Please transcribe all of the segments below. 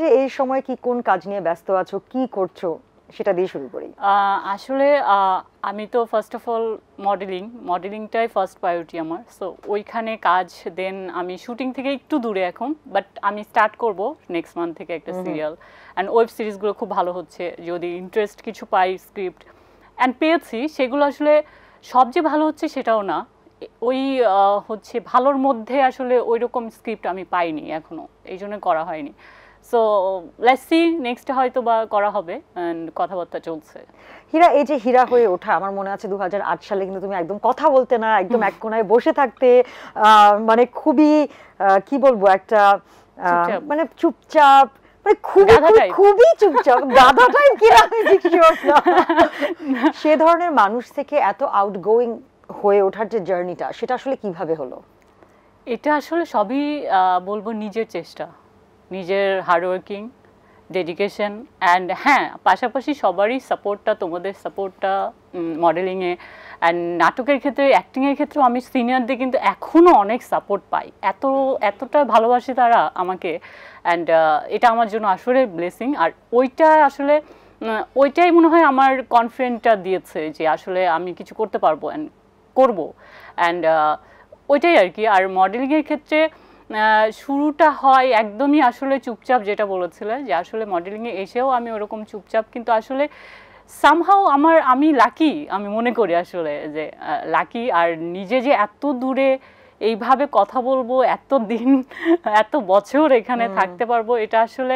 যে এই সময় কি কোন কাজ নিয়ে ব্যস্ত আছো, কি করছো, সেটা দিয়ে শুরু করি। আসলে আমি তো ফার্স্ট অফ অল মডেলিংটাই ফার্স্ট প্রায়োরিটি আমার। সো ওইখানে কাজ, দেন আমি শুটিং থেকে একটু দূরে এখন, বাট আমি স্টার্ট করব নেক্সট মান্থ থেকে একটা সিরিয়াল অ্যান্ড ওয়েব সিরিজগুলো খুব ভালো হচ্ছে। যদি ইন্টারেস্ট কিছু পাই স্ক্রিপ্ট অ্যান্ড পেয়েছি, সেগুলো আসলে সব যে ভালো হচ্ছে সেটাও না, ওই হচ্ছে ভালোর মধ্যে আসলে ওই রকম স্ক্রিপ্ট আমি পাইনি এখনো, এই জন্য করা হয়নি। সো লেটস সি নেক্সট হয়তো বা করা হবে, এন্ড কথাবার্তা চলছে। হীরা, এই যে হীরা হয়ে ওঠা, আমার মনে আছে 2008 সালে কিন্তু তুমি একদম কথা বলতে না, একদম এক কোণায় বসে থাকতে, মানে খুবই কি বলবো, একটা মানে চুপচাপ, মানে খুবই চুপচাপ, গাধা টাইপ কি না, সে ধরনের মানুষ থেকে এত আউটগোয়িং হয়ে ওঠার যে জার্নিটা, সেটা আসলে কিভাবে হলো? এটা আসলে সবই বলবো নিজের চেষ্টা, নিজের হার্ডওয়ার্কিং, ডেডিকেশন অ্যান্ড হ্যাঁ, পাশাপাশি সবারই সাপোর্টটা, তোমাদের সাপোর্টটা মডেলিংয়ে অ্যান্ড নাটকের ক্ষেত্রে, অ্যাক্টিংয়ের ক্ষেত্রেও আমি সিনিয়রদের কিন্তু এখনও অনেক সাপোর্ট পাই, এতটা ভালোবাসে তারা আমাকে, অ্যান্ড এটা আমার জন্য আসলে ব্লেসিং। আর ওইটা আসলে ওইটাই মনে হয় আমার কনফিডেন্টটা দিয়েছে যে আসলে আমি কিছু করতে পারবো অ্যান্ড করবো, অ্যান্ড ওইটাই আর কি। আর মডেলিংয়ের ক্ষেত্রে শুরুটা হয় একদমই আসলে চুপচাপ, যেটা বলেছিলে যে আসলে মডেলিংয়ে এসেও আমি ওরকম চুপচাপ, কিন্তু আসলে সামহাও আমি লাকি, আমি মনে করি আসলে যে লাকি। আর নিজে যে এত দূরে এইভাবে কথা বলবো, এত দিন এত বছর এখানে থাকতে পারবো, এটা আসলে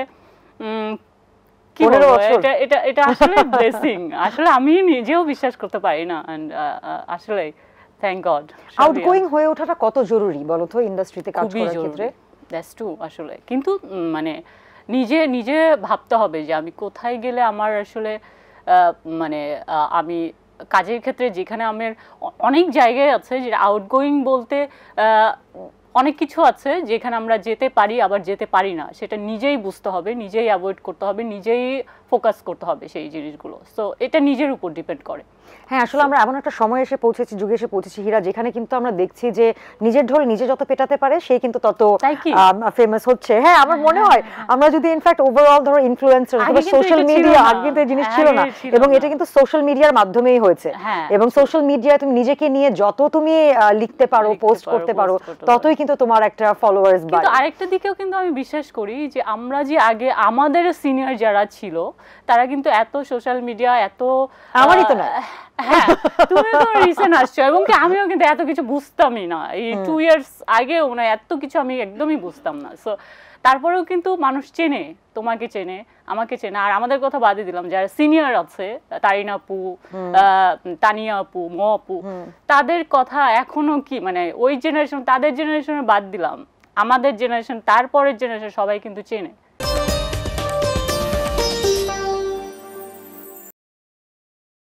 কি বলবো, এটা আসলে ব্লেসিং, আসলে আমি নিজেও বিশ্বাস করতে পারি না। অ্যান্ড আসলে থ্যাংক গড। আউটগোয়িং হয়ে ওঠাটা কত জরুরি বলো তো ইন্ডাস্ট্রিতে কাজ করার ক্ষেত্রে? দ্যাটস ট্রু আসলে, কিন্তু মানে নিজে ভাবতে হবে যে আমি কোথায় গেলে আমার আসলে মানে আমি কাজের ক্ষেত্রে, যেখানে আমার অনেক জায়গায় আছে যে আউটগোয়িং বলতে অনেক কিছু আছে যেখানে আমরা যেতে পারি আবার যেতে পারি না, সেটা নিজেই বুঝতে হবে, নিজেই অ্যাভয়েড করতে হবে, নিজেই ফোকাস করতে হবে সেই জিনিসগুলো। সো এটা নিজের উপর ডিপেন্ড করে। হ্যাঁ, আসলে আমরা এমন একটা সময় এসে পৌঁছেছি, যুগে এসে পৌঁছেছি হীরা, যেখানে কিন্তু আমরা দেখছি যে নিজের ঢোল নিজে যত পেটাতে পারে সে কিন্তু তত ফেমাস হচ্ছে। হ্যাঁ, আমার মনে হয় আমরা যদি ইনফ্যাক্ট ওভারঅল ধরো ইনফ্লুয়েন্সার অথবা সোশ্যাল মিডিয়া, আগে কিন্তু এই জিনিস ছিল না, এবং এটা কিন্তু সোশ্যাল মিডিয়ার মাধ্যমেই হয়েছে। এবং সোশ্যাল মিডিয়ায় তুমি নিজেকে নিয়ে যত তুমি লিখতে পারো, পোস্ট করতে পারো, ততই কিন্তু তোমার একটা ফলোয়ার্স বাড়ে। কিন্তু আরেকটা দিকেও কিন্তু আমি বিশ্বাস করি যে আমরা যে আগে আমাদের সিনিয়র যারা ছিল, তারা কিন্তু এত সোশ্যাল মিডিয়া, এত আমারই তো না, হ্যাঁ তুমি তো রিসেন্ট আসছো, এবং আমিও কিন্তু এত কিছু বুঝতামই না, এই 2 ইয়ার্স আগেও না এত কিছু আমি একদমই বুঝতাম না। সো তারপরেও কিন্তু মানুষ চেনে, তোমাকে চেনে, আমাকে চেনে। আর আমাদের কথা বাদে দিলাম, যারা সিনিয়র আছে, তারিন আপু, তানিয়া আপু, ম আপু, তাদের কথা এখনো কি মানে ওই জেনারেশন, তাদের জেনারেশনে বাদ দিলাম, আমাদের জেনারেশন, তারপরের জেনারেশন সবাই কিন্তু চেনে।